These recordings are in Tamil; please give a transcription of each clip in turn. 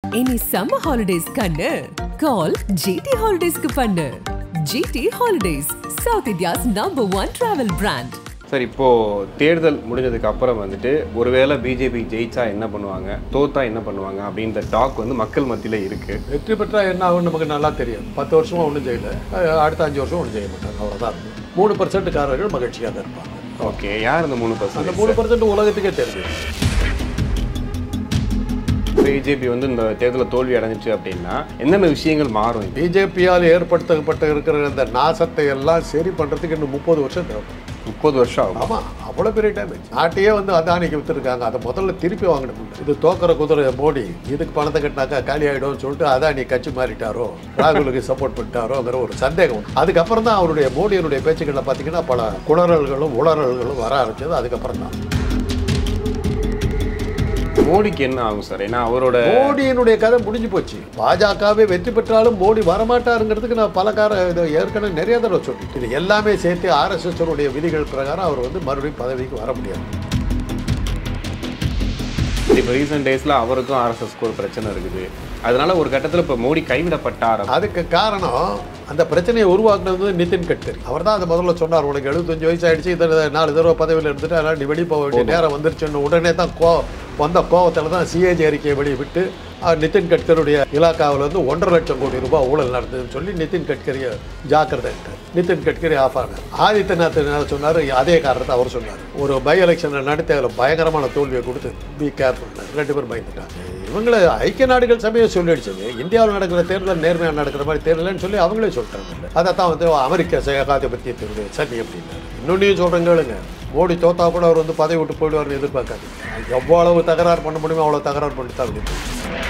Any summer holidays kannu call GT Holidays ku pannu. GT Holidays, South India's #1 travel brand. Sir இப்போது தேர்தல் முடிஞ்சதுக்கு அப்புறம் வந்துட்டு ஒருவேளை பிஜேபி ஜெயிச்சா என்ன பண்ணுவாங்க, தோத்தா என்ன பண்ணுவாங்க அப்படின்ற டாக் வந்து மக்கள் மத்தியில் இருக்குது. வெற்றி பெற்றா என்ன ஆகும்னு நமக்கு நல்லா தெரியும். 10 வருஷமாக ஒன்றும் செய்யலை, அடுத்த 5 வருஷம் ஒன்றும் செய்ய மாட்டாங்க, அவ்வளோதான். 3% காரர்கள் மகிழ்ச்சியாக தான் இருப்பாங்க. ஓகே, யார் அந்த 3%? அந்த 3% உலகத்துக்கே தெரியும். பிஜேபி வந்து இந்த தேர்தலில் தோல்வி அடைஞ்சிச்சு அப்படின்னா என்னென்ன விஷயங்கள் மாறும்? பிஜேபியால் ஏற்படுத்தப்பட்டு இருக்கிற இந்த நாசத்தை எல்லாம் சரி பண்ணுறதுக்கு இன்னும் 30 வருஷம் தேவைப்படும். 30 வருஷம் ஆகும். ஆமாம், அவ்வளோ பெரிய டேமேஜ். நாட்டையே வந்து அதானிக்கு விற்றுருக்காங்க, அதை முதல்ல திருப்பி வாங்கணும். இது தோக்கிற குதிரை மோடி, இதுக்கு பணத்தை கட்டினாக்கா காலி ஆகிடும்னு சொல்லிட்டு அதானி கட்சி மாறிட்டாரோ, ராகுலுக்கு சப்போர்ட் பண்ணிட்டாரோங்கிற ஒரு சந்தேகம். அதுக்கப்புறம் தான் அவருடைய மோடியினுடைய பேச்சுக்களில் பார்த்தீங்கன்னா பல குளறல்களும் உளறல்களும் வர ஆரம்பிச்சது. அதுக்கப்புறம் தான் மோடிக்கு என்ன ஆகும் சார்? ஏன்னா அவரோட மோடியினுடைய கதை முடிஞ்சு போச்சு. பாஜகவே வெற்றி பெற்றாலும் மோடி வரமாட்டாருங்கிறதுக்கு நான் ஏற்கனவே நிறைய தடவை சொல்லிட்டு, இது எல்லாமே சேர்த்து RSS விதிகள் பிரகாரம் அவர் வந்து மறுபடியும் பதவிக்கு வர முடியாது. இப்போ ரீசெண்ட் டேஸில் அவருக்கும் RSSக்கு ஒரு பிரச்சனை இருக்குது. அதனால ஒரு கட்டத்தில் இப்போ மோடி கைவிடப்பட்டார். அதுக்கு காரணம் அந்த பிரச்சனையை உருவாக்குனது வந்து நிதின் கட்கரி. அவர் தான் அதை முதல்ல சொன்னார், உனக்கு 75 வயசு ஆகிடுச்சு, இதை 4 தடவை பதவியில் இருந்துட்டு அதனால் நீ வெளியே போக வேண்டிய நேரம் வந்துருச்சுன்னு. உடனே தான் வந்த கோவத்தில் தான் CAG அறிக்கையை வெளியிட்டு நிதின் கட்கருடைய இலாக்காவில் வந்து 1.5 லட்சம் கோடி ரூபாய் ஊழல் நடந்ததுன்னு சொல்லி நிதின் கட்கரியை ஜாக்கிரதை. நிதின் கட்கரி ஆஃப் ஆனார். ஆதித்யநாத் என்ன சொன்னார், அதே காரணத்தை அவர் சொன்னார். ஒரு பை எலெக்ஷனை நடத்தி அதில் பயங்கரமான தோல்வியை கொடுத்து பி கேர்ஃபுல், 2 பேரும் பயந்துட்டாங்க. இவங்களை ஐக்கிய நாடுகள் சபையை சொல்லிடுச்சது, இந்தியாவில் நடக்கிற தேர்தல் நேர்மையாக நடக்கிற மாதிரி தேர்தல்னு சொல்லி அவங்களே சொல்லிட்டாங்க. அதை தான் வந்து அமெரிக்க ஏகாதிபத்தியத்தினுடைய சனி அப்படின்னாரு. இன்னொன்னையும் சொல்கிறேங்க கேளுங்க, மோடி தோத்தா கூட அவர் வந்து பதவி விட்டு போயிடுவார்னு எதிர்பார்க்காது. எவ்வளவு தகராறு பண்ண முடியுமோ அவ்வளோ தகராறு பண்ணிட்டு தான் அப்படி.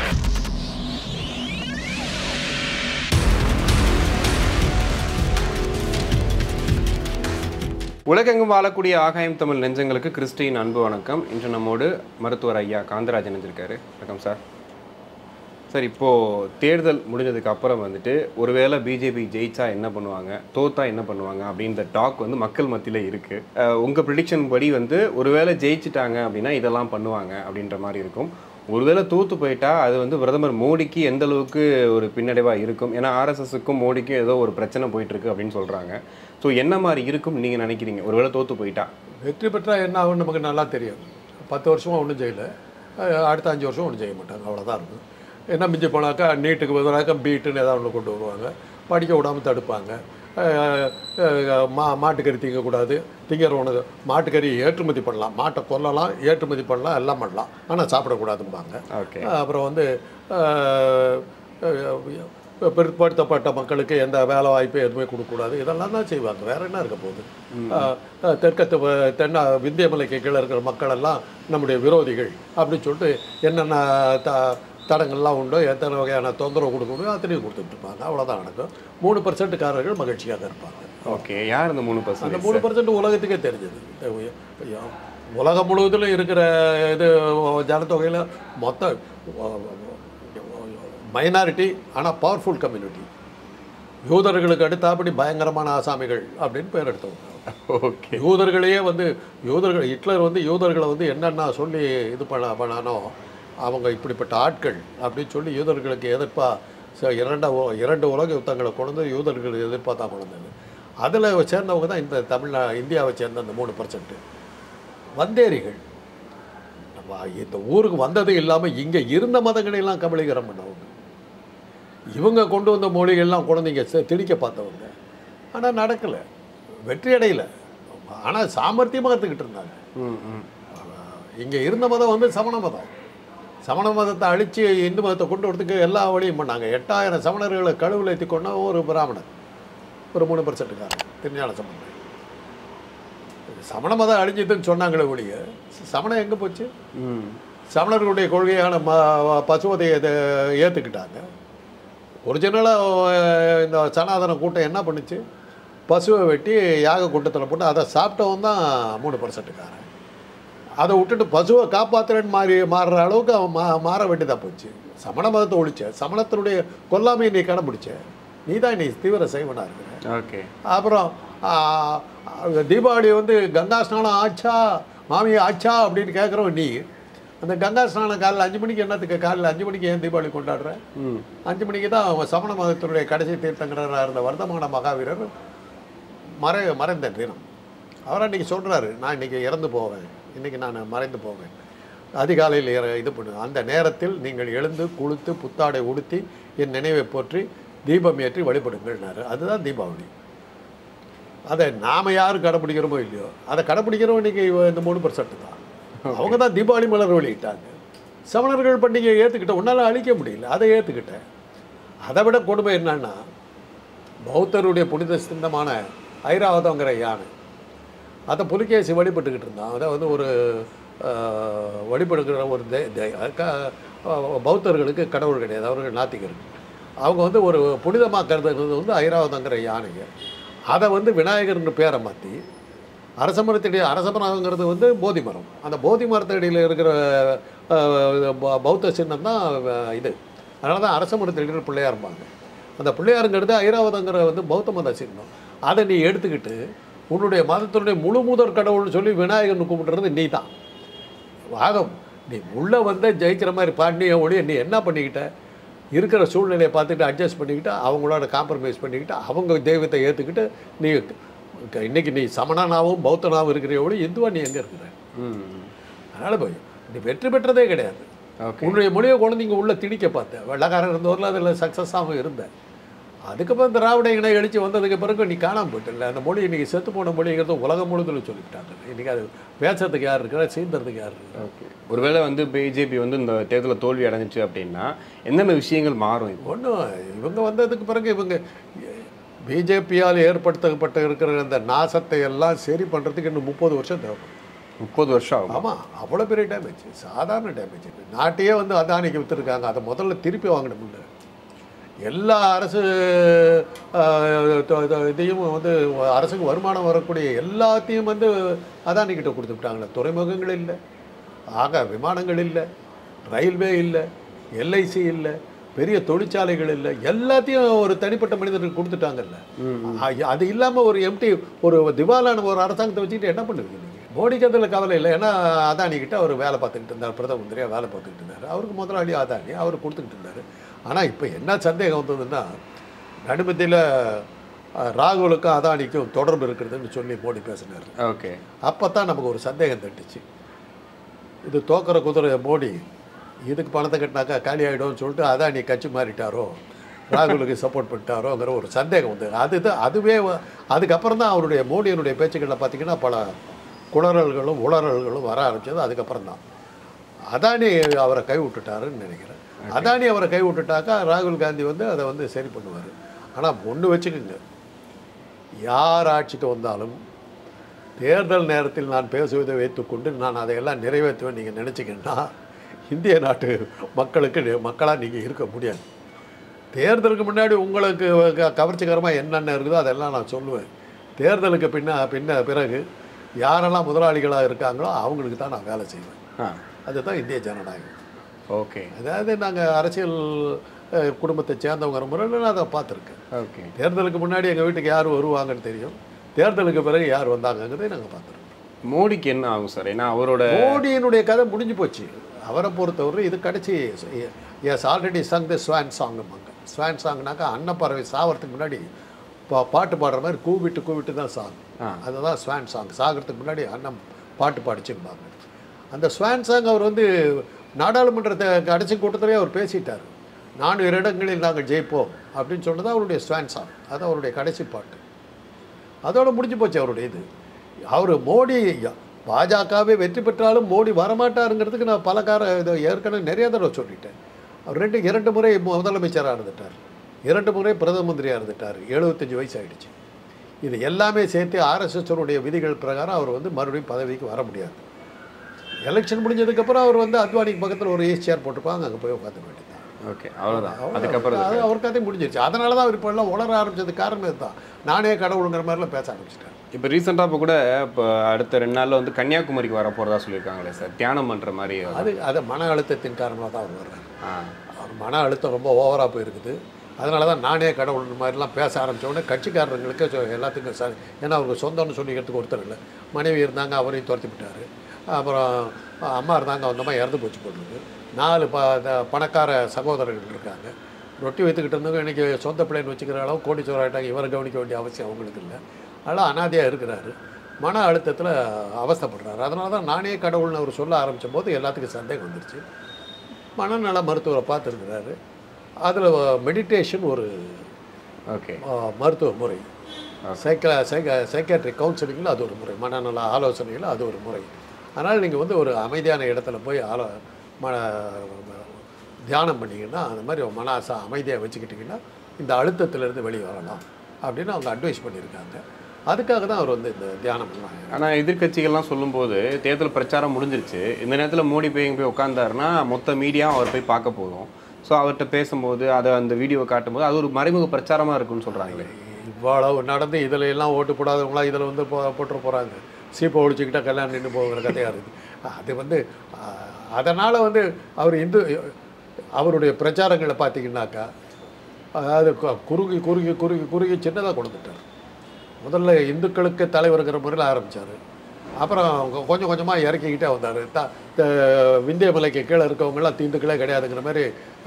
உலகெங்கும் வாழக்கூடிய ஆகாயம் தமிழ் நெஞ்சங்களுக்கு கிறிஸ்டின் அன்பு வணக்கம். இன்று நம்மோடு மருத்துவர் ஐயா காந்தராஜன் இருந்திருக்காரு. வணக்கம் சார். சார், இப்போது தேர்தல் முடிஞ்சதுக்கு அப்புறம் வந்துட்டு ஒருவேளை பிஜேபி ஜெயிச்சா என்ன பண்ணுவாங்க, தோத்தா என்ன பண்ணுவாங்க அப்படின்ற டாக் வந்து மக்கள் மத்தியில் இருக்குது. உங்கள் ப்ரிடிக்ஷன் படி வந்து ஒருவேளை ஜெயிச்சிட்டாங்க அப்படின்னா இதெல்லாம் பண்ணுவாங்க அப்படின்ற மாதிரி இருக்கும். ஒருவேளை தோற்று போயிட்டா அது வந்து பிரதமர் மோடிக்கு எந்த அளவுக்கு ஒரு பின்னடைவாக இருக்கும்? ஏன்னா RSSக்கும் மோடிக்கும் ஏதோ ஒரு பிரச்சனை போயிட்டுருக்கு அப்படின்னு சொல்கிறாங்க. ஸோ என்ன மாதிரி இருக்கும் நீங்கள் நினைக்கிறீங்க ஒருவேளை தோற்று போயிட்டா? வெற்றி பெற்றால் என்ன ஆகும்னு நமக்கு நல்லா தெரியும். 10 வருஷமாக ஒன்றும் செய்யலை, அடுத்த 5 வருஷம் ஒன்றும் செய்ய மாட்டாங்க, அவ்வளோதான் இருக்கும். என்ன மிஞ்சி போனாக்கா நீட்டுக்கு பதிலாக பீட்டுன்னு ஏதாவது ஒன்று கொண்டு வருவாங்க, படிக்க விடாமல் தடுப்பாங்க. மாட்டுக்கறி திங்கக்கூடாது, திங்கிறவனுக்கு மாட்டுக்கறி ஏற்றுமதி பண்ணலாம், மாட்டை கொல்லலாம், ஏற்றுமதி பண்ணலாம், எல்லாம் பண்ணலாம், ஆனால் சாப்பிடக்கூடாதும்பாங்க. அப்புறம் வந்து பிற்படுத்தப்பட்ட மக்களுக்கு எந்த வேலை வாய்ப்பு எதுவுமே கொடுக்கக்கூடாது, இதெல்லாம் தான் செய்வாங்க. வேறு என்ன இருக்க போகுது? விந்தியமலைக்கு கீழே இருக்கிற மக்களெல்லாம் நம்முடைய விரோதிகள் அப்படின்னு சொல்லிட்டு என்னென்ன தடங்கள்லாம் உண்டோ, எத்தனை வகையான தொந்தரவு கொடுக்கணும் அத்தனையும் கொடுத்துட்டு இருப்பாங்க, அவ்வளோதான் நடக்கும். 3% காரர்கள் மகிழ்ச்சியாக தான் இருப்பாங்க. ஓகே, யார் அந்த 3%? அந்த 3% உலகத்துக்கே தெரிஞ்சது. உலகம் முழுவதிலும் இருக்கிற இது ஜனத்தொகையில் மொத்த மைனாரிட்டி, ஆனால் பவர்ஃபுல் கம்யூனிட்டி. யூதர்களுக்கு அடுத்தபடி பயங்கரமான ஆசாமிகள் அப்படின்னு பேர் எடுத்தவங்க. ஓகே, யூதர்களையே வந்து ஹிட்லர் வந்து யூதர்களை வந்து என்னென்ன சொல்லி இது பண்ணானோ, அவங்க இப்படிப்பட்ட ஆட்கள் அப்படின்னு சொல்லி யூதர்களுக்கு எதிர்ப்பாக 2 உலக யுத்தங்களை கொண்டு யூதர்களுக்கு எதிர்ப்பாக தான் கொண்டது. அதில் சேர்ந்தவங்க தான் இந்த இந்தியாவை சேர்ந்த அந்த 3%. வந்தேரிகள் இந்த ஊருக்கு வந்தது இல்லாமல் இங்கே இருந்த மதங்களையெல்லாம் கபலீகரம் பண்ணவங்க. இவங்க கொண்டு வந்த மொழிகள்லாம் கொண்டு இங்கே திணிக்க பார்த்தவங்க. ஆனால் நடக்கலை, வெற்றி அடையலை. ஆனால் சாமர்த்தியமாக கற்றுக்கிட்டு இருந்தாங்க. இங்கே இருந்த மதம் வந்து சமண மதம். சமண மதத்தை அழித்து இந்து மதத்தை கொண்டு வரதுக்கு எல்லா வழியும் பண்ணாங்க. 8000 சமணர்களை கழுவில் ஏற்றி கொண்ட ஒரு பிராமணர், ஒரு 3%. திருஞான சம்பந்தர். சமண மதம் அழிஞ்சதுன்னு சொன்னாங்களே ஒழிய சமணம் எங்கே போச்சு? சமணர்களுடைய கொள்கையான பசுவதையை ஏற்றுக்கிட்டாங்க. ஒரிஜினலாக இந்த சனாதன கூட்டம் என்ன பண்ணுச்சு? பசுவை வெட்டி யாக கூட்டத்தில் போட்டு அதை சாப்பிட்டவன் தான் 3%. அதை விட்டுட்டு பசுவை காப்பாற்றுறேன்னு மாறுற அளவுக்கு அவன் மாற வேண்டியதாக போச்சு. சமண மதத்தை ஒழிச்ச, சமணத்தினுடைய கொல்லாமையை நீ கடைப்பிடிச்ச, நீ தான் நீ தீவிர செய்வனாக இருக்கிற. ஓகே, அப்புறம் தீபாவளி வந்து கங்கா ஸ்நானம் ஆச்சா, மாமி ஆச்சா அப்படின்னு கேட்குறவன் நீ. அந்த கங்கா ஸ்நானம் காலையில் 5 மணிக்கு என்னத்துக்கு காலையில் 5 மணிக்கு ஏன் தீபாவளி கொண்டாடுறேன்? 5 மணிக்கு தான் சமண மதத்தினுடைய கடைசி தீர்த்தங்கராக இருந்த வர்த்தமான மகாவீரர் மறைந்த தினம். அவர் அன்றைக்கி சொல்கிறாரு, நான் இன்றைக்கி இறந்து போவேன், இன்றைக்கி நான் மறைந்து போவேன், அதிகாலையில் இது பண்ணுவேன், அந்த நேரத்தில் நீங்கள் எழுந்து குளித்து புத்தாடை உடுத்தி என் நினைவை போற்றி தீபம் ஏற்றி வழிபடுங்கள்னாரு. அதுதான் தீபாவளி. அதை நாம் யார் கடைப்பிடிக்கிறோமோ இல்லையோ, அதை கடைப்பிடிக்கிறோம் இன்றைக்கி இந்த 3% தான். அவங்க தான் தீபாவளி மலர் வெளியிட்டாங்க. சமணர்கள் பண்டிகையை ஏற்றுக்கிட்ட உன்னால் அழிக்க முடியல, அதை ஏற்றுக்கிட்டேன். அதை விட கொடுமை என்னன்னா, பௌத்தருடைய புனித சின்னமான ஐராவதங்கிற யானை, அதை புலிகேசி வழிபட்டுக்கிட்டு இருந்தான். அதை வந்து ஒரு வழிபடுகிற ஒரு பௌத்தர்களுக்கு கடவுள் கிடையாது, அவர்கள் நாத்திகர்கள். அவங்க வந்து ஒரு புனிதமாக கருதுகிறது வந்து ஐராவதங்கிற யானைங்க. அதை வந்து விநாயகர்னு பேரை மாற்றி அரசமரங்கிறது வந்து போதி மரம். அந்த போதி மரத்தடியில் இருக்கிற பௌத்த சின்னம் தான் இது. அதனால தான் அரசமரத்தடியில் பிள்ளையார் இருப்பாங்க. அந்த பிள்ளையாருங்கிறது ஐராவதங்கிற வந்து பௌத்த மத சின்னம். அதை நீ எடுத்துக்கிட்டு உன்னுடைய மதத்தினுடைய முழு முதற் கடவுள்னு சொல்லி விநாயகர்னு கும்பிட்டுறது நீ தான் வாதம். நீ உள்ளே வந்து ஜெயிக்கிற மாதிரி பாண்டிய ஒழிய நீ என்ன பண்ணிக்கிட்ட, இருக்கிற சூழ்நிலையை பார்த்துட்டு அட்ஜஸ்ட் பண்ணிக்கிட்டு அவங்களோட காம்ப்ரமைஸ் பண்ணிக்கிட்டு அவங்க தெய்வத்தை ஏற்றுக்கிட்டு நீ இன்றைக்கி நீ சமணனாகவும் பௌத்தனாகவும் இருக்கிற இந்துவா நீ எங்கே இருக்கிற? அதனால் போய் நீ வெற்றி பெற்றதே கிடையாது. உன்னுடைய மொழியை கொண்டு நீங்கள் உள்ளே திணிக்க பார்த்தேன். வெள்ளக்காரன் இருந்தவரில் அதில் சக்ஸஸாகவும் இருந்தேன். அதுக்கப்புறம் திராவிட இணை எழுச்சி வந்ததுக்கு பிறகு நீ காணாமல் போயிட்டில்ல. அந்த மொழி இன்றைக்கி செத்து போன மொழிங்கிறது உலகம் முழுதும் சொல்லிவிட்டாங்க. இன்றைக்கி அது பேசுறதுக்கு யார் இருக்கிறா, சீர்ந்தறதுக்கு யார் இருக்கிறா? ஓகே, ஒருவேளை வந்து பிஜேபி வந்து இந்த தேர்தலில் தோல்வி அடைஞ்சிச்சு அப்படின்னா என்னென்ன விஷயங்கள் மாறும்? ஒன்றும் இவங்க வந்ததுக்கு பிறகு இவங்க பிஜேபியால் ஏற்படுத்தப்பட்டு இருக்கிற அந்த நாசத்தை எல்லாம் சரி பண்ணுறதுக்கு இன்னும் 30 வருஷம் தேவைப்படும். 30 வருஷம் ஆகும். ஆமாம், அவ்வளோ பெரிய டேமேஜ், சாதாரண டேமேஜ். நாட்டையே வந்து அதானிக்கு விற்றுருக்காங்க. அதை முதல்ல திருப்பி வாங்கணும். எல்லா அரசு இதையும் வந்து அரசுக்கு வருமானம் வரக்கூடிய எல்லாத்தையும் வந்து அதானிக்கிட்ட கொடுத்துட்டாங்களே. துறைமுகங்கள் இல்லை, ஆக விமானங்கள் இல்லை, ரயில்வே இல்லை, எல்ஐசி இல்லை, பெரிய தொழிற்சாலைகள் இல்லை, எல்லாத்தையும் ஒரு தனிப்பட்ட மனிதனுக்கு கொடுத்துட்டாங்கல்ல. அது இல்லாமல் ஒரு எம்டி ஒரு திவாலான ஒரு அரசாங்கத்தை வச்சுக்கிட்டு என்ன பண்ணுவீங்க நீங்கள்? மோடிக்கு அதில் கவலை இல்லை. ஏன்னா அதானிக்கிட்ட அவர் வேலை பார்த்துக்கிட்டு இருந்தார், பிரதம மந்திரியாக வேலை பார்த்துக்கிட்டு இருந்தார். அவருக்கு முதலாளி அதானி, அவர் கொடுத்துக்கிட்டு இருந்தார். ஆனால் இப்போ என்ன சந்தேகம் வந்ததுன்னா, நடுமத்தியில் ராகுலுக்கும் அதானிக்கும் தொடர்பு இருக்கிறதுன்னு சொல்லி மோடி பேசினார். ஓகே, அப்போ தான் நமக்கு ஒரு சந்தேகம் தட்டுச்சு. இது தோக்கிற குதிரை மோடி, இதுக்கு பணத்தை கட்டினாக்கா காலி ஆகிடும்னு சொல்லிட்டு அதானி கட்சி மாறிட்டாரோ, ராகுலுக்கு சப்போர்ட் பண்ணிட்டாரோங்கிற ஒரு சந்தேகம் வந்து அதுவே அதுக்கப்புறம் தான் அவருடைய மோடியினுடைய பேச்சுக்களில் பார்த்திங்கன்னா பல குளறல்களும் உளறல்களும் வர ஆரம்பித்தது. அதுக்கப்புறம் தான் அதானி அவரை கை விட்டுட்டாருன்னு நினைக்கிறேன். அதானி அவரை கை விட்டுட்டாக்கா ராகுல் காந்தி வந்து அதை வந்து சரி பண்ணுவார். ஆனால் ஒன்று வச்சுக்கோங்க, யார் ஆட்சிக்கு வந்தாலும் தேர்தல் நேரத்தில் நான் பேசுவதை வைத்துக்கொண்டு நான் அதையெல்லாம் நிறைவேற்றுவேன் நீங்கள் நினச்சிங்கன்னா இந்திய நாட்டு மக்களாக நீங்கள் இருக்க முடியாது. தேர்தலுக்கு முன்னாடி உங்களுக்கு கவர்ச்சிகரமாக என்னென்ன இருக்குதோ அதெல்லாம் நான் சொல்லுவேன். தேர்தலுக்கு பிறகு யாரெல்லாம் முதலாளிகளாக இருக்காங்களோ அவங்களுக்கு தான் நான் வேலை செய்வேன். அதுதான் இந்திய ஜனநாயகம். ஓகே, அதாவது நாங்கள் அரசியல் குடும்பத்தை சேர்ந்தவங்கிற முறையில் நான் அதை பார்த்துருக்கேன். ஓகே, தேர்தலுக்கு முன்னாடி எங்கள் வீட்டுக்கு யார் வருவாங்கன்னு தெரியும், தேர்தலுக்கு பிறகு யார் வந்தாங்கங்கிறதை நாங்கள் பார்த்துருக்கோம். மோடிக்கு என்ன ஆகும் சார்? ஏன்னா மோடியினுடைய கதை முடிஞ்சு போச்சு. அவரை பொறுத்தவரை இது கடைசி yes already sung the swan சாங்கும்பாங்க. ஸ்வான் சாங்னாக்கா அன்னப்பறவை சாகிறதுக்கு முன்னாடி பாட்டு பாடுற மாதிரி கூவிட்டு தான் சாங். அதுதான் ஸ்வான் சாங். சாகிறதுக்கு முன்னாடி அன்னம் பாட்டு பாடிச்சுருப்பாங்க. அந்த ஸ்வான் சாங் அவர் வந்து நாடாளுமன்றத்தை கடைசி கூட்டத்திலே அவர் பேசிட்டார். 4 இடங்களில் நாங்கள் ஜெயிப்போம் அப்படின்னு சொன்னது அவருடைய ஸ்வான் சாங். அது அவருடைய கடைசி பாட்டு. அதோடு முடிஞ்சு போச்சு அவருடைய இது. அவர் மோடி பாஜகவே வெற்றி பெற்றாலும் மோடி வரமாட்டாருங்கிறதுக்கு நான் இதை ஏற்கனவே நிறைய தடவை சொல்லிட்டேன். அவர் 2 முறை முதலமைச்சராக இருந்துட்டார், 2 முறை பிரதம மந்திரியாக இருந்துட்டார், 75 வயசு ஆகிடுச்சு. இது எல்லாமே சேர்த்து ஆர்எஸ்எஸ்னுடைய விதிகள் பிரகாரம் அவர் வந்து மறுபடியும் பதவிக்கு வர முடியாது. எலெக்ஷன் முடிஞ்சதுக்கப்புறம் அவர் வந்து அத்வானிக்கு பக்கத்தில் ஒரு ஏசி சேர் போட்டுப்பாங்க, அங்கே போய் உட்காந்து வேண்டியது. ஓகே, அவ்வளோதான். அதுக்கப்புறம் அது அவர் கதை முடிஞ்சிருச்சு. அதனால தான் அவர் இப்போ எல்லாம் உளர ஆரம்பிச்சது காரணம் இதுதான். நானே கடவுளுங்கிற மாதிரிலாம் பேச ஆரம்பிச்சிட்டேன். இப்போ ரீசெண்டாக இப்போ கூட இப்போ அடுத்த 2 நாளில் வந்து கன்னியாகுமரிக்கு வர போகிறதா சொல்லியிருக்காங்களே சார், தியானம் பண்ணுற மாதிரி. அது மன அழுத்தத்தின் காரணமாக தான் அவர் வர்றாரு. அவர் மன அழுத்தம் ரொம்ப ஓவராக போயிருக்குது. அதனால தான் நானே கடவுள் மாதிரிலாம் பேச ஆரம்பித்தோடனே கட்சிக்காரர்களுக்கு எல்லாத்துக்கும் ஏன்னா அவருக்கு சொந்தம்னு சொல்லிக்கிறதுக்கு ஒருத்தர் இல்லை. மனைவி இருந்தாங்க, அவரையும் துரத்தி விட்டார். அப்புறம் அம்மா இருந்தாங்க, அந்த அம்மா இறந்து போச்சு போட்டுருக்கு. 4 பணக்கார சகோதரர்கள் இருக்காங்க. ரொட்டி வைத்துக்கிட்டு இருந்தவங்க இன்றைக்கி சொந்த பிள்ளைன்னு வச்சுக்கிற அளவு கோடீஸ்வரர் ஆகிட்டாங்க. இவரை கவனிக்க வேண்டிய அவசியம் அவங்களுக்கு இல்லை. அதனால் அனாதையாக இருக்கிறாரு. மன அழுத்தத்தில் அவஸ்தைப்படுறாரு. அதனால தான் நானே கடவுள்னு அவர் சொல்ல ஆரம்பித்த போது எல்லாத்துக்கும் சந்தேகம் வந்துருச்சு. மனநல மருத்துவரை பார்த்துருக்கிறாரு. அதில் மெடிடேஷன் ஒரு மருத்துவ முறை, சைக்காட்ரிக் கவுன்சிலிங்கில் அது ஒரு முறை, மனநல ஆலோசனையில் அது ஒரு முறை. அதனால் நீங்கள் வந்து ஒரு அமைதியான இடத்துல போய் தியானம் பண்ணிங்கன்னா, அந்த மாதிரி மனசை அமைதியாக வச்சுக்கிட்டிங்கன்னா இந்த அழுத்தத்திலேருந்து வெளியே வரலாம் அப்படின்னு அவங்க அட்வைஸ் பண்ணியிருக்காங்க. அதுக்காக தான் அவர் வந்து இந்த தியானம் பண்ணாங்க. ஆனால் எதிர்கட்சிகள்லாம் சொல்லும்போது தேர்தல் பிரச்சாரம் முடிஞ்சிருச்சு, இந்த நேரத்தில் மோடி போய் உட்காந்தாருன்னா மொத்த மீடியா அவர் போய் பார்க்க போதும். ஸோ அவர்கிட்ட பேசும்போது அதை அந்த வீடியோவை காட்டும்போது அது ஒரு மறைமுக பிரச்சாரமாக இருக்குன்னு சொல்கிறாங்களே. இவ்வளவு நடந்து இதில் எல்லாம் ஓட்டு போடாதவங்களாம் இதில் வந்து போட்டு போகிறாங்க. சீப்பை ஒழிச்சிக்கிட்டால் கல்யாணம் நின்று போகிற கதையாக இருக்குது. அது வந்து அதனால் வந்து அவர் அவருடைய பிரச்சாரங்களை பார்த்தீங்கன்னாக்கா அதாவது குறுகி குறுகி குறுகி குறுகி சின்னதாக கொடுத்துட்டார். முதல்ல இந்துக்களுக்கு தலைவருங்கிற முறையில் ஆரம்பித்தார். அப்புறம் கொஞ்சம் கொஞ்சமாக இறக்கிக்கிட்டே வந்தார். விந்திய மலைக்கு கீழே இருக்கவங்களாம் இந்துக்களே கிடையாதுங்கிற மாதிரி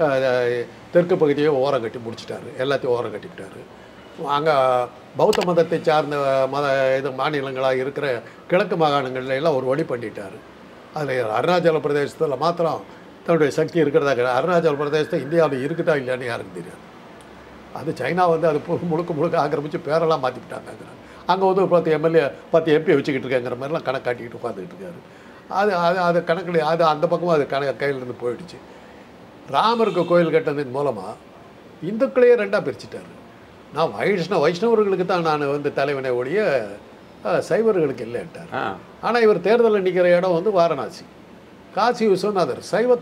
தெற்கு பகுதியை ஓரம் கட்டி முடிச்சிட்டாரு. எல்லாத்தையும் ஓரம் கட்டிக்கிட்டாரு. அங்கே பௌத்த மதத்தை சார்ந்த மாநிலங்களாக இருக்கிற கிழக்கு மாகாணங்கள்ல எல்லாம் ஒரு வழி பண்ணிட்டார். அதில் அருணாச்சல பிரதேசத்தில் மாத்திரம் தன்னுடைய சக்தி இருக்கிறதா கிடையாது. அருணாச்சல பிரதேசத்தை இந்தியாவில் இருக்குதா இல்லையான்னு யாருக்கு தெரியாது. அது சைனா வந்து அது முழுக்க ஆக்கிரமித்து பேரெல்லாம் மாற்றிக்கிட்டாங்க. அங்கே வந்து 10 எம்எல்ஏ 10 எம்பி வச்சுக்கிட்டு இருக்கேங்கிற மாதிரிலாம் கணக்கு காட்டிக்கிட்டு உட்காந்துக்கிட்டு இருக்காரு. அது கணக்கில் அது அந்த பக்கமும் அது கையிலேருந்து போயிடுச்சு. ராமருக்கு கோயில் கட்டினதன் மூலமாக இந்துக்களையே 2ஆக பிரிச்சுட்டார். நான் வைஷ்ணவர்களுக்கு தான் நான் வந்து தலைவனை ஒழிய சைவர்களுக்கு இல்லைன்ட்டார். ஆனால் இவர் தேர்தலில் நிற்கிற இடம் வந்து வாரணாசி. காசி விஸ்வநாதர்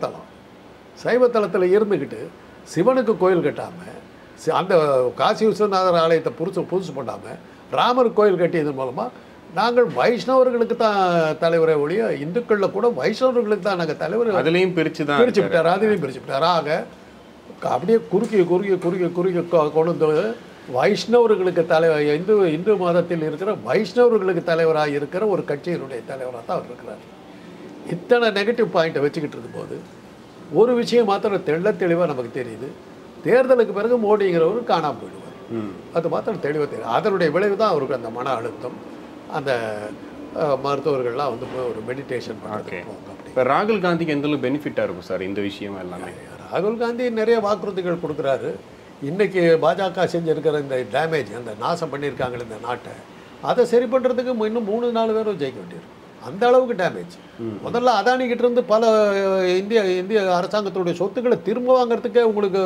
சைவத்தலத்தில் இருந்துக்கிட்டு சிவனுக்கு கோயில் கட்டாமல், அந்த காசி விஸ்வநாதர் ஆலயத்தை புதுசு பண்ணாமல் ராமர் கோயில் கட்டியதன் மூலமாக நாங்கள் வைஷ்ணவர்களுக்கு தான் தலைவரை ஒழிய இந்துக்களில் கூட வைஷ்ணவர்களுக்கு தான் நாங்கள் தலைவர் அதுலேயும் பிரித்து விட்டார். அதுலேயும் பிரித்து விட்டார். ஆக அப்படியே குறுக்கி கொண்டு வைஷ்ணவர்களுக்கு இந்து மதத்தில் இருக்கிற வைஷ்ணவர்களுக்கு தலைவராக இருக்கிற ஒரு கட்சியினுடைய தலைவராக தான் அவர் இருக்கிறார். இத்தனை நெகட்டிவ் பாயிண்ட்டை வச்சுக்கிட்டு இருக்கும்போது ஒரு விஷயம் மாத்திரம் தெளிவாக நமக்கு தெரியுது. தேர்தலுக்கு பிறகு மோடிங்கிறவர் காணாமல் போயிடுவார். அது மாத்திரம் தெளிவாக தெரியும். அதனுடைய விளைவு தான் அவருக்கு அந்த மன அழுத்தம். அந்த மருத்துவர்கள்லாம் வந்து ஒரு மெடிடேஷன் பண்ணுறாங்க. இப்போ ராகுல் காந்திக்கு எந்த அளவுக்கு பெனிஃபிட்டாக இருக்கும் சார் இந்த விஷயம் எல்லாமே? ராகுல் காந்தி நிறைய வாக்குறுதிகள் கொடுக்குறாரு. இன்றைக்கி பாஜக செஞ்சுருக்கிற இந்த டேமேஜ், அந்த நாசம் பண்ணியிருக்காங்களே இந்த நாட்டை, அதை சரி பண்ணுறதுக்கு இன்னும் 3-4 பேரும் ஜெயிக்க வேண்டியிருக்கும். அந்த அளவுக்கு டேமேஜ். முதல்ல அதானிக்கிட்ட இருந்து பல இந்திய அரசாங்கத்துடைய சொத்துக்களை திரும்ப வாங்கிறதுக்கே உங்களுக்கு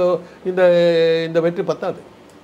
இந்த வெற்றி பத்தாது.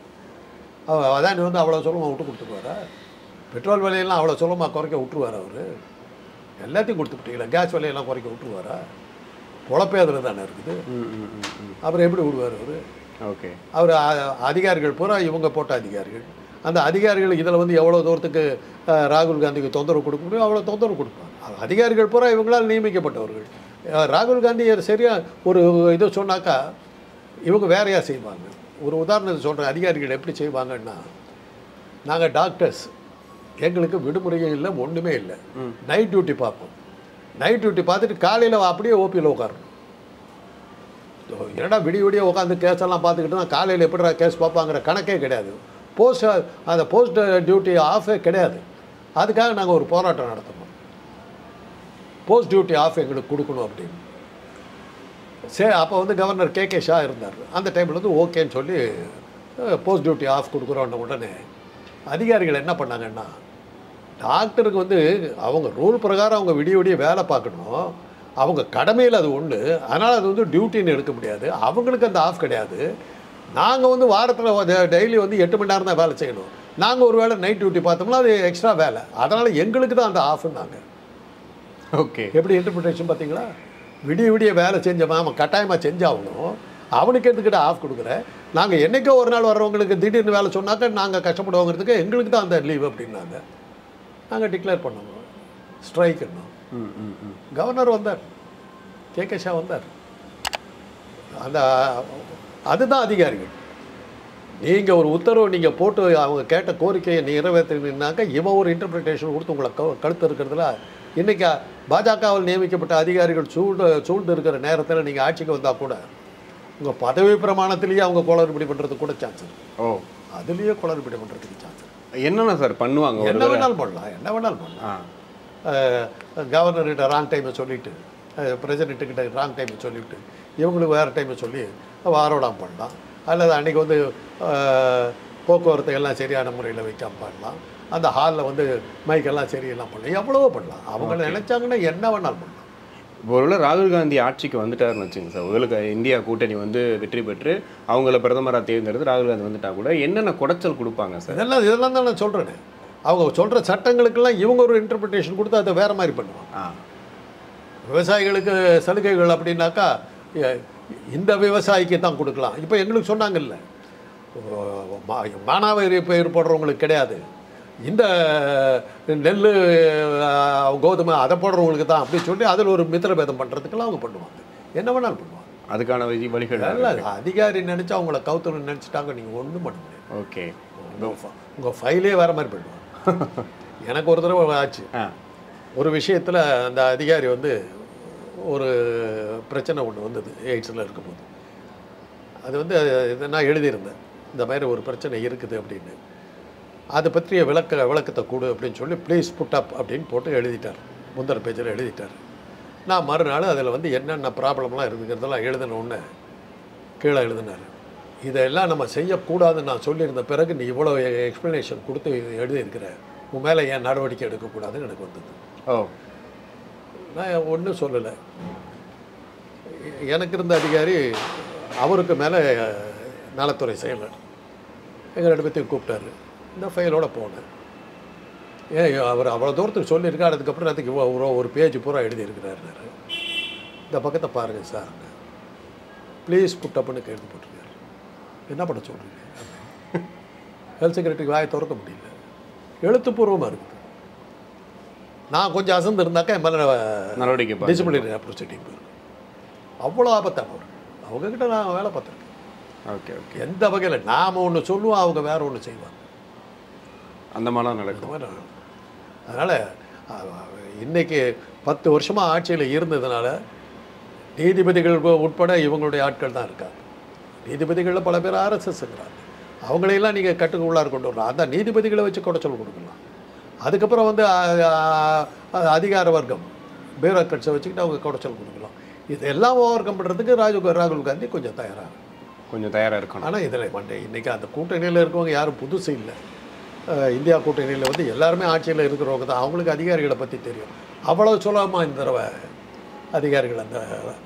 அதானி வந்து அவ்வளோ சுலமாக விட்டு கொடுத்துருவாரா? பெட்ரோல் விலையெல்லாம் அவ்வளோ சுலமாக குறைக்க விட்டுருவார் அவர்? எல்லாத்தையும் கொடுத்துக்கிட்டீங்களா? கேஸ் விலையெல்லாம் குறைக்க விட்டுருவாரா? பொழப்பே அதில் தானே இருக்குது. அப்புறம் எப்படி விடுவார் அவர்? ஓகே, அவர் அதிகாரிகள் பூரா இவங்க போட்ட அதிகாரிகள். அந்த அதிகாரிகள் இதில் வந்து எவ்வளோ தூரத்துக்கு ராகுல் காந்திக்கு தொந்தரவு கொடுக்க முடியும் அவ்வளோ தொந்தரவு கொடுப்பாங்க. அதிகாரிகள் பூரா இவங்களால் நியமிக்கப்பட்டவர்கள். ராகுல் காந்தி சரியாக ஒரு இதை சொன்னாக்கா இவங்க வேறையாக செய்வாங்க. ஒரு உதாரணத்தை சொல்கிறேன். அதிகாரிகள் எப்படி செய்வாங்கன்னா, நாங்கள் டாக்டர்ஸ், எங்களுக்கு விடுமுறையே இல்லை, ஒன்றுமே இல்லை. நைட் டியூட்டி பார்ப்போம். நைட் டியூட்டி பார்த்துட்டு காலையில் அப்படியே ஓபியில் உட்காரணும். ஏன்னா விடிய உட்காந்து கேஸெல்லாம் பார்த்துக்கிட்டு தான் காலையில் எப்படிடா கேஸ் பார்ப்பாங்கிற கணக்கே கிடையாது. அந்த போஸ்ட் டியூட்டி ஆஃபே கிடையாது. அதுக்காக நாங்கள் ஒரு போராட்டம் நடத்தணும். போஸ்ட் டியூட்டி ஆஃப் எங்களுக்கு கொடுக்கணும் அப்படின்னு. சரி, அப்போ வந்து கவர்னர் கே ஷா இருந்தார். அந்த டைமில் வந்து ஓகேன்னு சொல்லி போஸ்ட் டியூட்டி ஆஃப் கொடுக்குறோன்ன உடனே அதிகாரிகள் என்ன பண்ணாங்கன்னா, டாக்டருக்கு வந்து அவங்க ரூல் பிரகாரம் அவங்க விடிய வேலை பார்க்கணும், அவங்க கடமையில் அது ஒன்று. அதனால் அது வந்து டியூட்டின்னு எடுக்க முடியாது. அவங்களுக்கு அந்த ஆஃப் கிடையாது. நாங்கள் வந்து வாரத்தில் டெய்லி வந்து 8 மணி நேரம் தான் வேலை செய்யணும். நாங்கள் ஒரு வேளை நைட் டியூட்டி பார்த்தோம்னா அது எக்ஸ்ட்ரா வேலை. அதனால் எங்களுக்கு தான் அந்த ஆஃப்னாங்க. ஓகே, எப்படி இன்டர்பிரிட்டேஷன் பார்த்தீங்களா? விடிய வேலை செஞ்சவன் அவன் கட்டாயமாக செஞ்சாகணும். அவனுக்கு எதுக்கிட்ட ஆஃப் கொடுக்குறேன். நாங்கள் என்றைக்கோ ஒரு நாள் வர்றவங்களுக்கு திடீர்னு வேலை சொன்னாக்க நாங்கள் கஷ்டப்படுவோங்கிறதுக்கு எங்களுக்கு தான் அந்த லீவ் அப்படின்னாங்க. நாங்கள் டிக்ளேர் பண்ணோம் ஸ்ட்ரைக்குன்னு. கவர்னர் வந்தார், கே ஷா வந்தார். அதுதான் அதிகாரிகள். நீங்கள் ஒரு உத்தரவு நீங்கள் போட்டு அவங்க கேட்ட கோரிக்கையை நிறைவேற்றினாக்கா இவன் ஒரு இன்டர்பிரிட்டேஷன் கொடுத்து உங்களை கழுத்து இருக்கிறதுல இன்றைக்கி பாஜகவில் நியமிக்கப்பட்ட அதிகாரிகள் சூழ்ந்து இருக்கிற நேரத்தில் நீங்கள் ஆட்சிக்கு வந்தால் கூட உங்கள் பதவி பிரமாணத்திலேயே அவங்க குளறுபடி பண்ணுறதுக்கு கூட சான்ஸ் இருக்குது. ஓ, அதுலேயே குளறுபடி பண்ணுறதுக்கு சான்ஸ் இருக்குது. என்னென்ன சார் பண்ணுவாங்க? என்ன வேணாலும் பண்ணலாம். கவர்னர்கிட்ட ராங் டைமை சொல்லிவிட்டு, பிரசிடென்ட்டுக்கிட்ட ராங் டைமை சொல்லிவிட்டு, இவங்களுக்கு வேறு டைமை சொல்லி வாரோடாம் பண்ணலாம். அல்லது அன்றைக்கி வந்து போக்குவரத்து எல்லாம் சரியான முறையில் வைக்காம பண்ணலாம். அந்த ஹாலில் வந்து மைக்கெல்லாம் சரியெல்லாம் பண்ணலாம். எவ்வளவோ பண்ணலாம். அவங்க நினைச்சாங்கன்னா என்ன வேணாலும் பண்ணலாம். இப்போ ஒருவேளை ராகுல் காந்தி ஆட்சிக்கு வந்துட்டாருன்னு வச்சுங்க சார், உங்களுக்கு இந்தியா கூட்டணி வந்து வெற்றி பெற்று அவங்கள பிரதமராக தேர்ந்தெடுத்து ராகுல் காந்தி வந்துட்டா கூட என்னென்ன குடைச்சல் கொடுப்பாங்க சார்? இதெல்லாம் தான் நான் சொல்கிறேன். அவங்க சொல்கிற சட்டங்களுக்கெல்லாம் இவங்க ஒரு இன்டர்பிரிட்டேஷன் கொடுத்து அதை வேறு மாதிரி பண்ணுவாங்க. விவசாயிகளுக்கு சலுகைகள் அப்படின்னாக்கா இந்த விவசாயிக்கு தான் கொடுக்கலாம். இப்போ எங்களுக்கு சொன்னாங்கல்ல, மானாவாரி பயிர் போடுறவங்களுக்கு கிடையாது, இந்த நெல் கோதுமை அதை போடுறவங்களுக்கு தான் அப்படி சொல்லி அதில் ஒரு மித்திரபேதம் பண்ணுறதுக்கெல்லாம் அவங்க பண்ணுவாங்க. என்ன வேணாலும் பண்ணுவாங்க. அதுக்கான வழிகள் இல்லை, அதிகாரி நினச்சா அவங்கள கவுத்தணும்னு நினச்சிட்டாங்க, நீங்கள் ஒன்றும் பண்ண முடியாது. ஓகே, உங்கள் ஃபைலே வேறு மாதிரி பண்ணுவாங்க. எனக்கு ஒரு தடவை ஆச்சு. ஒரு விஷயத்தில் அந்த அதிகாரி வந்து ஒரு பிரச்சனை ஒன்று வந்தது எய்ட்ஸில் இருக்கும்போது. அது வந்து நான் எழுதியிருந்தேன், இந்த மாதிரி ஒரு பிரச்சனை இருக்குது அப்படின்னு. அதை பற்றிய விளக்கத்தை கொடு அப்படின்னு சொல்லி ப்ளீஸ் புட் அப் அப்படின்னு போட்டு எழுதிட்டார். முந்திர பேஜில் எழுதிட்டார். நான் மறுநாள் அதில் வந்து என்னென்ன ப்ராப்ளம்லாம் இருக்குங்கிறதெல்லாம் எழுதினோடனே கீழே எழுதினார், இதெல்லாம் நம்ம செய்யக்கூடாதுன்னு நான் சொல்லியிருந்த பிறகு நீ இவ்வளோ எக்ஸ்ப்ளனேஷன் கொடுத்து எழுதியிருக்கிற, உன் மேலே ஏன் நடவடிக்கை எடுக்கக்கூடாதுன்னு எனக்கு வந்தது. ஓ, நான் ஒன்றும் சொல்லலை. எனக்கு இருந்த அதிகாரி அவருக்கு மேலே நலத்துறை செயலர் எங்கள் ரெண்டு பேர்த்தையும் கூப்பிட்டாரு. இந்த ஃபைலோடு போனேன். அவர் அவ்வளோ தூரத்துக்கு சொல்லியிருக்காரு. அதுக்கப்புறம் அதுக்கு ஒரு பேஜ் பூரா எழுதியிருக்கிறாரு. இந்த பக்கத்தை பாருங்கள் சார், ப்ளீஸ் புட்டப்புன்னு எழுதி போட்டிருக்காரு. என்ன பண்ண சொல்கிறீங்க? ஹெல்த் செக்ரட்டரிக்கு வாயை திறக்க முடியல, எழுத்துப்பூர்வமாக இருக்குது. நான் கொஞ்சம் அசந்து இருந்தாக்கா என் மேலே நடவடிக்கை டிசிப்ளினரி ப்ரொசீடிங் போயிருக்கு. அவ்வளோ ஆபத்தான அவங்கக்கிட்ட நான் வேலை பார்த்துருக்கேன். Okay okay. எந்த வகையில் நாம் ஒன்று சொல்லுவோம், அவங்க வேறு ஒன்று செய்வாங்க. அந்த மாதிரிலாம் நடக்கும். அதனால் இன்றைக்கி 10 வருஷமாக ஆட்சியில் இருந்ததுனால நீதிபதிகள் உட்பட இவங்களுடைய ஆட்கள் தான் இருக்காங்க. நீதிபதிகளில் பல பேர் ஆர்எஸ்எஸ்ங்கிறாங்க. அவங்களையெல்லாம் நீங்கள் கட்டுக்குள்ளார கொண்டு வரலாம். அந்த நீதிபதிகளை வச்சு குடைச்சல் கொடுக்கலாம். அதுக்கப்புறம் வந்து அதிகார வர்க்கம் பியூரோக்ராட்ஸை வச்சுக்கிட்டு அவங்க குடைச்சல் கொடுக்கலாம். இதெல்லாம் ஓவர் கம் பண்ணுறதுக்கு ராகுல் காந்தி கொஞ்சம் தயாராக இருக்கணும். ஆனால் இதில் இன்றைக்கி அந்த கூட்டணியில் இருக்கவங்க யாரும் புதுசு இல்லை. இந்தியா கூட்டணியில் வந்து எல்லாருமே ஆட்சியில் இருக்கிறவங்க தான். அவங்களுக்கு அதிகாரிகளை பற்றி தெரியும். அவ்வளோ சொல்லாமல் இந்த தடவை அதிகாரிகள் அந்த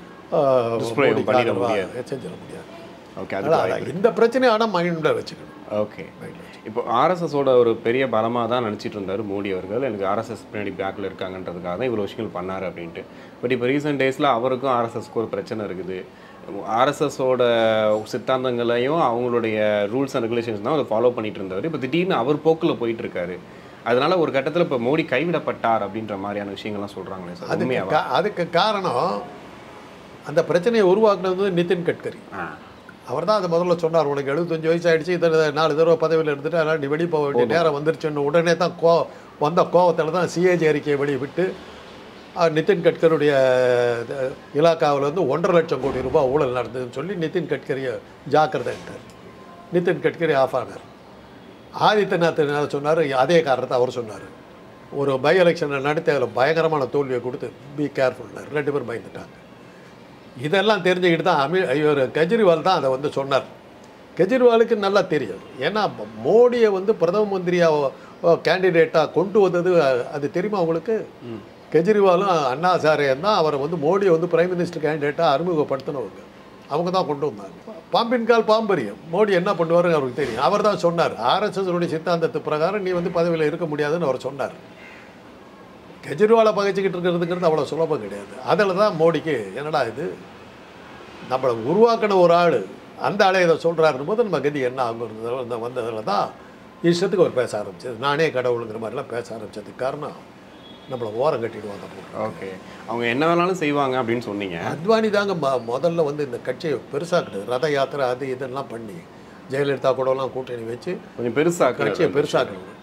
செஞ்சிட முடியாது. ஓகே, அதனால் இந்த பிரச்சனையை ஆனால் மைண்டில் வச்சுக்கணும். ஓகே, இப்போ ஆர்எஸ்எஸோட ஒரு பெரிய பலமாக தான் நினச்சிட்டு இருந்தார் மோடி அவர்கள். எனக்கு ஆர்எஸ்எஸ் பின்னாடி பேக்கில் இருக்காங்கன்றதுக்காக தான் இவ்வளோ விஷயங்கள் பண்ணார் அப்படின்ட்டு. பட் இப்போ ரீசெண்ட் டேஸில் அவருக்கும் ஆர்எஸ்எஸ்க்கு ஒரு பிரச்சனை இருக்குது. ஆர்எஸ்எஸோட சித்தாந்தங்களையும் அவங்களுடைய ரூல்ஸ் அண்ட் ரெகுலேஷன்ஸ் தான் அதை ஃபாலோ பண்ணிட்டு இருந்தவர். இப்போ திடீர்னு அவர் போக்கில் போயிட்டு இருக்காரு. அதனால ஒரு கட்டத்தில் இப்போ மோடி கைவிடப்பட்டார் அப்படின்ற மாதிரியான விஷயங்கள்லாம் சொல்கிறாங்களே சார். அதுக்கு காரணம் அந்த பிரச்சனையை உருவாக்குனது நிதின் கட்கரி. அவர் தான் அதை முதல்ல சொன்னார், உனக்கு 75 வயசு ஆகிடுச்சு, இதில் 4 தடவை பதவியில் இருந்துட்டு அதனால் நீ வெளியே போக வேண்டிய நேரம் வந்துருச்சுன்னு உடனே தான் வந்த கோவத்தில் தான் சிஏஜி அறிக்கையை வெளியிட்டு நிதின் கட்கருடைய இலாக்காவில் வந்து 1.5 லட்சம் கோடி ரூபாய் ஊழல் நடந்ததுன்னு சொல்லி நிதின் கட்கரியை ஜாக்கிரதைட்டார். நிதின் கட்கரி ஆஃப் ஆனார். ஆதித்யநாத் என்ன சொன்னார், அதே காரணத்தை அவர் சொன்னார். ஒரு பை எலெக்ஷனை நடத்தி அதில் பயங்கரமான தோல்வியை கொடுத்து பி கேர்ஃபுல்னார். 2 பேர் பயந்துட்டாங்க. இதெல்லாம் தெரிஞ்சுக்கிட்டு தான் இவர் கெஜ்ரிவால் தான் அதை வந்து சொன்னார். கெஜ்ரிவாலுக்கு நல்லா தெரியும். ஏன்னா மோடியை வந்து பிரதம மந்திரியாக கேண்டிடேட்டாக கொண்டு வந்தது அது தெரியுமா அவங்களுக்கு? கெஜ்ரிவாலும் அண்ணா சாரையும் தான் அவரை வந்து மோடியை வந்து பிரைம் மினிஸ்டர் கேண்டிடேட்டாக அறிமுகப்படுத்தினவங்க. அவங்க தான் கொண்டு வந்தாங்க. பாம்பின் கால் பாம்பரியம். மோடி என்ன பண்ணுவாருன்னு அவருக்கு தெரியும். அவர் தான் சொன்னார், ஆர்எஸ்எஸ்னுடைய சித்தாந்தத்து பிரகாரம் நீ வந்து பதவியில் இருக்க முடியாதுன்னு அவர் சொன்னார். கெஜ்ரிவாலை பகைச்சிக்கிட்டு இருக்கிறதுங்கிறது அவ்வளோ சுலபம் கிடையாது. அதில் தான் மோடிக்கு என்னடா இது, நம்மளை உருவாக்கின ஒரு ஆள் அந்த ஆளே இதை சொல்கிறாருன்னு போது நம்ம கதி என்ன ஆகுங்கிறது வந்ததில் தான் இஷ்டத்துக்கு அவர் பேச ஆரம்பிச்சது. நானே கடவுளுங்கிற மாதிரிலாம் பேச ஆரம்பித்ததுக்கு காரணம் நம்மளை ஓரம் கட்டிடுவாங்க. ஓகே, அவங்க என்ன வேணாலும் செய்வாங்க அப்படின்னு சொன்னீங்க. அத்வானி தாங்க முதல்ல வந்து இந்த கட்சியை பெருசாக்குது. ரத யாத்திரை அது இதெல்லாம் பண்ணி ஜெயலலிதா கூடலாம் கூட்டணி வச்சு கொஞ்சம் பெருசாக கட்சியை பெருசாக்குறது.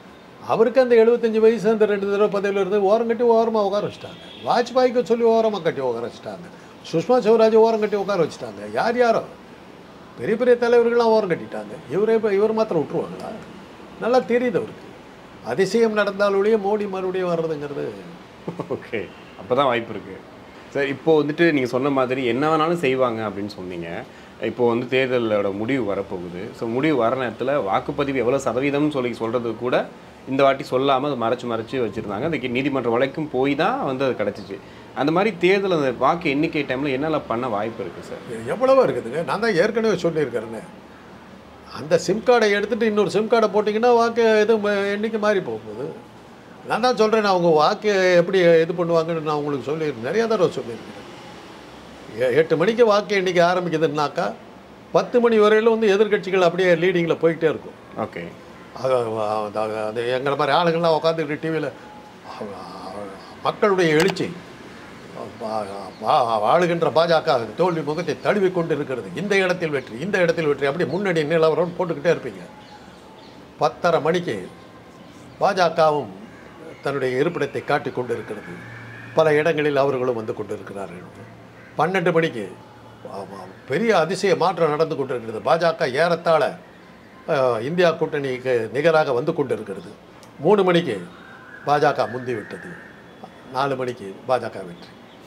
அவருக்கு அந்த 75 வயசு அந்த 2 தடவை பதவியில் இருந்து ஓரம் கட்டி ஓரமாக உட்கார வச்சுட்டாங்க. வாஜ்பாய்க்கு சொல்லி ஓரமாக கட்டி உட்கார வச்சுட்டாங்க. சுஷ்மா ஸ்வராஜ் ஓரம் கட்டி உட்கார வச்சுட்டாங்க. யாரோ பெரிய பெரிய தலைவர்கள்லாம் ஓரம் கட்டிட்டாங்க. இவர் மாத்திரம் விட்டுருவாங்களா? நல்லா தெரியுது அவருக்கு. அதிசயம் நடந்தாலுடைய மோடி மறுபடியும் வர்றதுங்கிறது. ஓகே, அப்போ தான் வாய்ப்பு இருக்குது. சார், இப்போது வந்துட்டு நீங்கள் சொன்ன மாதிரி என்ன வேணாலும் செய்வாங்க அப்படின்னு சொன்னீங்க. இப்போது வந்து தேர்தலோட முடிவு வரப்போகுது. ஸோ முடிவு வர நேரத்தில் வாக்குப்பதிவு எவ்வளோ சதவீதம்னு சொல்கிறது கூட இந்த வாட்டி சொல்லாமல் அதை மறைச்சு வச்சுருந்தாங்க. அதுக்கு நீதிமன்ற வழக்கும் போய் தான் வந்து அது கிடச்சிச்சு. அந்த மாதிரி தேர்தல் அந்த வாக்கு எண்ணிக்கை டைமில் என்னெல்லாம் பண்ண வாய்ப்பு இருக்குது சார்? எவ்வளவோ இருக்குதுங்க. நான் தான் ஏற்கனவே சொல்லியிருக்கிறேன்னு, அந்த சிம் கார்டை எடுத்துகிட்டு இன்னொரு சிம் கார்டை போட்டிங்கன்னா வாக்கு எண்ணிக்கை மாறி போகுது. நான் தான் சொல்கிறேன், அவங்க வாக்கு எப்படி இது பண்ணுவாங்கன்னு நான் உங்களுக்கு சொல்லியிருக்கேன், நிறையா தடவை சொல்லியிருக்கேன். 8 மணிக்கு வாக்கு எண்ணிக்கை ஆரம்பிக்குதுன்னாக்கா 10 மணி வரையிலும் வந்து எதிர்கட்சிகள் அப்படியே லீடிங்கில் போயிட்டே இருக்கும். ஓகே, அது எங்களை மாதிரி ஆளுங்கள்லாம் உட்காந்துக்கிட்டு டிவியில் மக்களுடைய எழுச்சி, ஆளுகின்ற பாஜக தோல்வி முகத்தை தழுவி கொண்டு இருக்கிறது, இந்த இடத்தில் வெற்றி அப்படி முன்னணி நிலவரம் போட்டுக்கிட்டே இருப்பீங்க. 10:30 மணிக்கு பாஜகவும் தன்னுடைய இருப்பிடத்தை காட்டிக் கொண்டு இருக்கிறது. பல இடங்களில் அவர்களும் வந்து கொண்டு இருக்கிறார்கள். 12 மணிக்கு பெரிய அதிசய மாற்றம் நடந்து கொண்டு இருக்கிறது. பாஜக ஏறத்தாழ இந்தியா கூட்டணிக்கு நிகராக வந்து கொண்டு இருக்கிறது. 3 மணிக்கு பாஜக முந்தி விட்டது. 4 மணிக்கு பாஜக வெற்றி.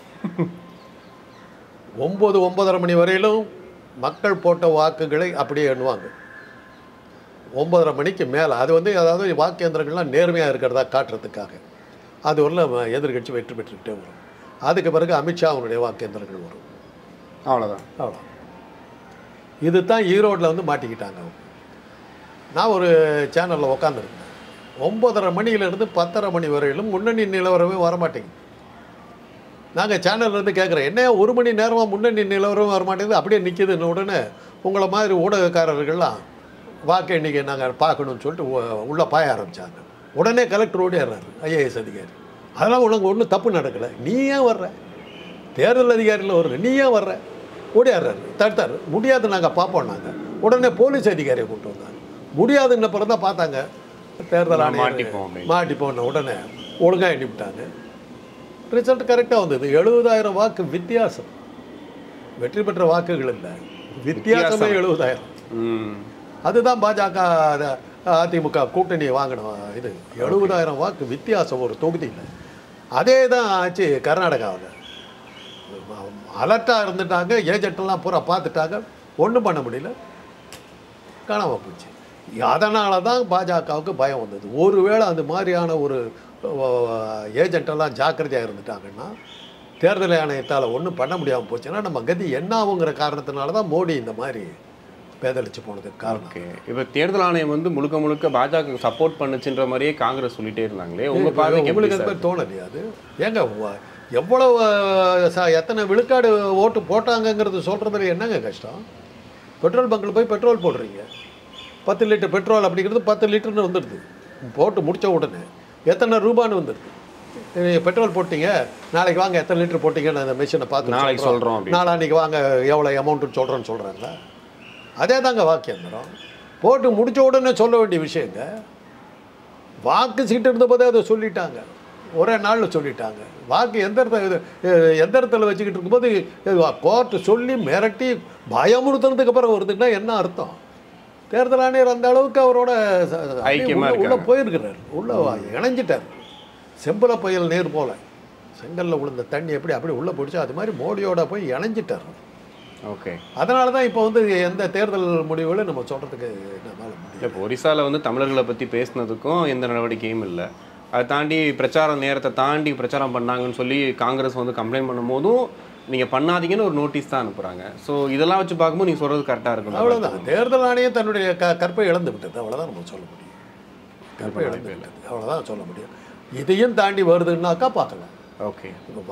9-9:30 மணி வரையிலும் மக்கள் போட்ட வாக்குகளை அப்படியே எண்ணுவாங்க. 9:30 மணிக்கு மேலே அது வந்து அதாவது வாக்கு இயந்திரங்கள்லாம் நேர்மையாக இருக்கிறதா காட்டுறதுக்காக அது ஒரு எதிர்கட்சி வெற்றி பெற்றுக்கிட்டே வரும். அதுக்கு பிறகு அமித்ஷா அவனுடைய வாக்கு இயந்திரங்கள் வரும். அவ்வளோ இது தான் ஈரோட்டில் வந்து மாட்டிக்கிட்டாங்க. நான் ஒரு சேனலில் உட்காந்துருக்கேன். 9:30 மணியிலேருந்து 10:30 மணி வரையிலும் முன்னணி நிலவரமே வரமாட்டேங்குது. நாங்கள் சேனல்லேருந்து கேட்குறேன், என்ன 1 மணி நேரமாக முன்னணி நிலவரமே வரமாட்டேங்குது, அப்படியே நிற்கிதுன்னு. உடனே உங்களை மாதிரி ஊடகக்காரர்கள்லாம் வாக்கு எண்ணிக்கை நாங்கள் பார்க்கணுன்னு சொல்லிட்டு உள்ளே பாய ஆரம்பித்தாங்க. உடனே கலெக்டர் ஓடிடுறாரு, ஐஏஎஸ் அதிகாரி. அதெல்லாம் உனக்கு ஒன்றும் தப்பு நடக்கலை, நீ ஏன் வர்ற, தேர்தல் அதிகாரியில் வர்ற, நீ ஏன் வர்ற, ஓடியாடுறாரு. தடுத்தார். முடியாது, நாங்கள் பார்ப்போம். நாங்கள் உடனே போலீஸ் அதிகாரியை கூப்பிட்டு வந்தாங்க. முடியாதுன்னு பிறகு தான் பார்த்தாங்க. தேர்தல் மாட்டிப்போன உடனே ஒழுங்காக எண்ணிவிட்டாங்க. ரிசல்ட் கரெக்டாக வந்தது. 70,000 வாக்கு வித்தியாசம். வெற்றி பெற்ற வாக்குகள் இல்லை, வித்தியாசமே 70,000. அதுதான் பாஜக அதிமுக கூட்டணி வாங்கின இது. 70,000 வாக்கு வித்தியாசம் ஒரு தொகுதியில். அதே தான் ஆச்சு கர்நாடகாவில். அலர்ட்டாக இருந்துட்டாங்க, ஏஜென்ட்டெல்லாம் பூரா பார்த்துட்டாங்க, ஒன்றும் பண்ண முடியல, காணாமல் போச்சு. அதனால தான் பாஜகவுக்கு பயம் வந்தது. ஒருவேளை அந்த மாதிரியான ஒரு ஏஜென்ட்டெல்லாம் ஜாக்கிரதையாக இருந்துட்டாங்கன்னா தேர்தல் ஆணையத்தால் ஒன்றும் பண்ண முடியாமல் போச்சுன்னா நம்ம கதி என்ன ஆகுங்கிற காரணத்தினால தான் மோடி இந்த மாதிரி பேதளிச்சு போனதுக்கு காரணம். இப்போ தேர்தல் ஆணையம் வந்து முழுக்க பாஜக சப்போர்ட் பண்ணுச்சுன்ற மாதிரியே காங்கிரஸ் சொல்லிட்டே இருந்தாங்களே, உங்களுக்கு அந்த மாதிரி தோணலையா? அது ஏங்க எவ்வளோ எத்தனை விழுக்காடு ஓட்டு போட்டாங்கங்கிறது சொல்கிறதுல என்னங்க கஷ்டம்? பெட்ரோல் பங்கில் போய் பெட்ரோல் போடுறீங்க, 10 லிட்டர் பெட்ரோல் அப்படிங்கிறது 10 லிட்டர்னு வந்துடுது. போட்டு முடித்த உடனே எத்தனை ரூபான்னு வந்துடுது. பெட்ரோல் போட்டிங்க, நாளைக்கு வாங்க எத்தனை லிட்டர் போட்டிங்கன்னு அந்த மிஷினை பார்த்து நாளைக்கு சொல்கிறோம், நாளைக்கு வாங்க எவ்வளோ அமௌண்ட்டுன்னு சொல்கிறேன்னு சொல்கிறாங்க. அதே தாங்க வாக்கியந்திரம். போட்டு முடித்த உடனே சொல்ல வேண்டிய விஷயங்க. வாக்கு சீட்டு இருந்தபோதே அதை சொல்லிட்டாங்க, ஒரே நாளில் சொல்லிட்டாங்க. வாக்கு எந்திரத்தில் வச்சுக்கிட்டு இருக்கும்போது கோர்ட்டு சொல்லி மிரட்டி பயமுறுத்துறதுக்கு அப்புறம் வருதுன்னா என்ன அர்த்தம்? தேர்தல் ஆணையர் அந்த அளவுக்கு அவரோட உள்ள போயிருக்கிறார், உள்ள இணைஞ்சிட்டார். செம்பல புயல் நீர் போல செங்கல்ல விழுந்த தண்ணி அப்படி உள்ளே போயிடுச்சு, அது மாதிரி மோடியோட போய் இணைஞ்சிட்டார். ஓகே, அதனால தான் இப்போ வந்து எந்த தேர்தல் முடிவுகளும் நம்ம சொல்கிறதுக்கு நம்மளால முடியும். இப்போ ஒரிசாவில் வந்து தமிழர்களை பற்றி பேசினதுக்கும் எந்த நடவடிக்கையும் இல்லை. அதை தாண்டி பிரச்சார நேரத்தை தாண்டி பிரச்சாரம் பண்ணாங்கன்னு சொல்லி காங்கிரஸ் வந்து கம்ப்ளைண்ட் பண்ணும் போதும் நீங்கள் பண்ணாதீங்கன்னு ஒரு நோட்டீஸ் தான் அனுப்புகிறாங்க. ஸோ இதெல்லாம் வச்சு பார்க்கும்போது நீங்கள் சொல்கிறது கரெக்டாக இருக்கும். அவ்வளோதான், தேர்தல் ஆணையம் தன்னுடைய கற்பை இழந்து விட்டது, அவ்வளோதான் நம்ம சொல்ல முடியும். கற்பை இழந்து விட்டது, அவ்வளோதான் சொல்ல முடியும். இதையும் தாண்டி வருதுன்னாக்கா பார்க்கலாம். ஓகே,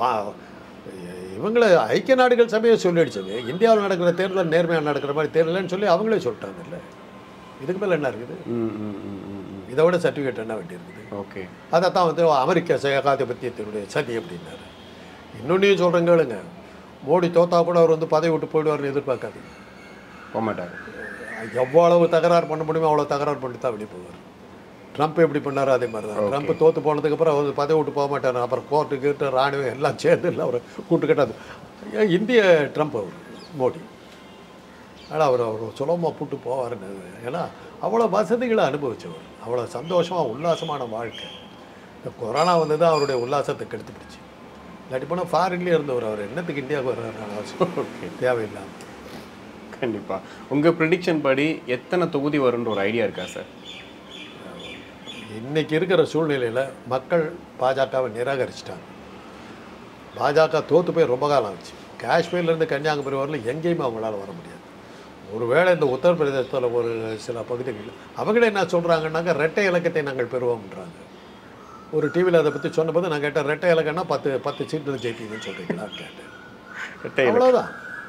இவங்களை ஐக்கிய நாடுகள் சபையை சொல்லிடுச்சுங்க, இந்தியாவில் நடக்கிற தேர்தல் நேர்மையாக நடக்கிற மாதிரி தேர்தல்னு சொல்லி அவங்களே சொல்லிட்டாங்கல்ல. இதுக்கு மேலே என்ன இருக்குது? இதை விட சர்டிஃபிகேட் என்ன வேண்டியிருக்குது? ஓகே, அதை தான் வந்து அமெரிக்க ஏகாதிபத்தியத்தினுடைய சதி அப்படின்னாரு. இன்னொன்னையும் சொல்கிறேங்க, கேளுங்க, மோடி தோத்தா கூட அவர் வந்து பதவி விட்டு போயிடுவார்னு எதிர்பார்க்காது, போக மாட்டார். எவ்வளவு தகராறு பண்ண முடியுமோ அவ்வளோ தகராறு பண்ணி தான் வெளியே போவார். ட்ரம்ப் எப்படி பண்ணாரோ அதே மாதிரி தான். ட்ரம்ப் தோற்று போனதுக்கப்புறம் அவர் பதவி விட்டு போக மாட்டார். அப்புறம் கோர்ட்டுக்கிட்ட ராணுவம் எல்லாம் சேர்ந்து இல்லை அவரை கூட்டு கட்டாது. இந்திய ட்ரம்ப் அவர் மோடி. ஆனால் அவர் சுலபமாக கூட்டு போவார்னு. ஏன்னா அவ்வளோ வசதிகளை அனுபவிச்சவர், அவ்வளோ சந்தோஷமாக உல்லாசமான வாழ்க்கை. இந்த கொரோனா வந்து தான் அவருடைய உல்லாசத்தை கெடுத்துப்பிடிச்சு. இல்லாட்டி போனால் ஃபாரின்லேயே இருந்தவர். அவர் என்னத்துக்கு இந்தியாவுக்கு வர்றாரு அவசியம் தேவையில்லாமல். கண்டிப்பாக. உங்கள் ப்ரிடிக்ஷன் படி எத்தனை தொகுதி வரும்ன்ற ஒரு ஐடியா இருக்கா சார்? இன்றைக்கி இருக்கிற சூழ்நிலையில் மக்கள் பாஜகவை நிராகரிச்சிட்டாங்க. பாஜக தோற்று போய் ரொம்ப காலம் ஆச்சு. காஷ்மீர்லேருந்து கன்னியாகுமரி வரல எங்கேயுமே அவங்களால வர முடியாது. ஒருவேளை இந்த உத்தரப்பிரதேசத்தில் ஒரு சில பகுதிகளில் அவங்களே என்ன சொல்கிறாங்கன்னாக்கா இரட்டை இலக்கத்தை நாங்கள் பெறுவோம்ன்றாங்க. ஒரு டிவியில் அதை பற்றி சொன்னபோது நான் கேட்டேன், இரட்டை இலக்கம்னா 10 சீட்டு ஜெயிப்பீங்கன்னு சொல்கிறீங்களான்னு கேட்டேன். அவ்வளோதான்,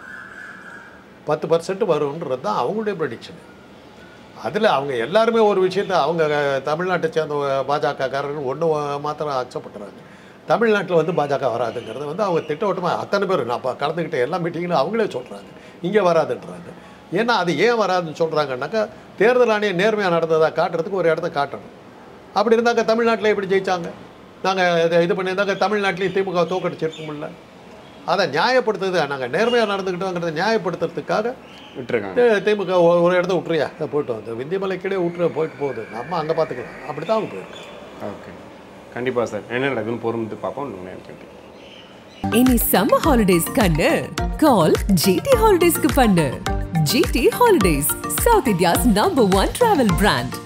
10% வரும்ன்றது தான் அவங்களுடைய ப்ரெடிக்ஷன். அதில் அவங்க எல்லாருமே ஒரு விஷயத்தை அவங்க தமிழ்நாட்டை சேர்ந்த பாஜகக்காரர்கள் ஒன்று மாத்திரம் அக்செப்ட் பண்ணுறாங்க. தமிழ்நாட்டில் வந்து பாஜக வராதுங்கிறது வந்து அவங்க திட்டவட்டமாக அத்தனை பேர் நான் கலந்துக்கிட்ட எல்லா மீட்டிங்கிலும் அவங்களே சொல்கிறாங்க இங்கே வராதுன்றாங்க. ஏன்னா அது ஏன் வராதுன்னு சொல்கிறாங்கன்னாக்கா தேர்தல் ஆணையம் நேர்மையாக நடந்ததாக காட்டுறதுக்கு ஒரு இடத்த காட்டணும். அப்படி இருந்தாக்கா தமிழ்நாட்டில் எப்படி ஜெயித்தாங்க? நாங்கள் இது பண்ணியிருந்தாக்க தமிழ்நாட்டிலையும் திமுக தோக்கடிச்சிருக்கோம்ல. அதை நியாயப்படுத்துறது, நாங்கள் நேர்மையாக நடந்துக்கிட்டோங்கிறத நியாயப்படுத்துறதுக்காக விட்டுருக்காங்க. திமுக ஒரு இடத்த விட்டுறியா போய்ட்டு வந்து விந்தியமலைக்கிடையே விட்டுற போயிட்டு போகுது, நம்ம அங்கே பார்த்துக்கலாம். அப்படி தான் அவங்க போயிருக்காங்க. ஓகே, கண்டிப்பாக சார். என்ன நடக்குதுன்னு பொறுத்து பார்ப்போம். இனி சம்மர் ஹாலிடேஸ் கண்ணு கால் GT ஹாலிடேஸ்க்கு பண்ணு. GT holidays, south India's number 1 travel brand.